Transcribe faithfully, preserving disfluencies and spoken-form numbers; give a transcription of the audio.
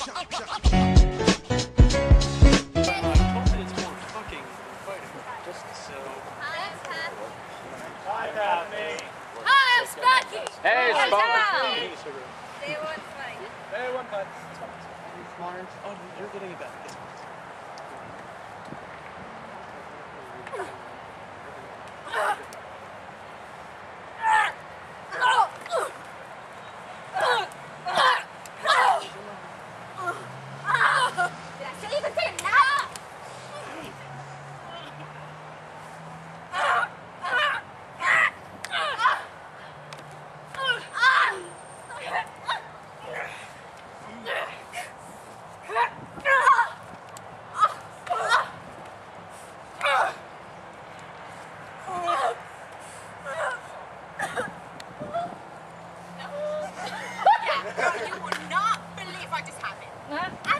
Hi, Daphne. Hi, I'm Sparky. Hey, Sparky. Day one fight. Day one fight. Oh, you're getting it back. It's Did I say you could say it now? You would not believe what just happened.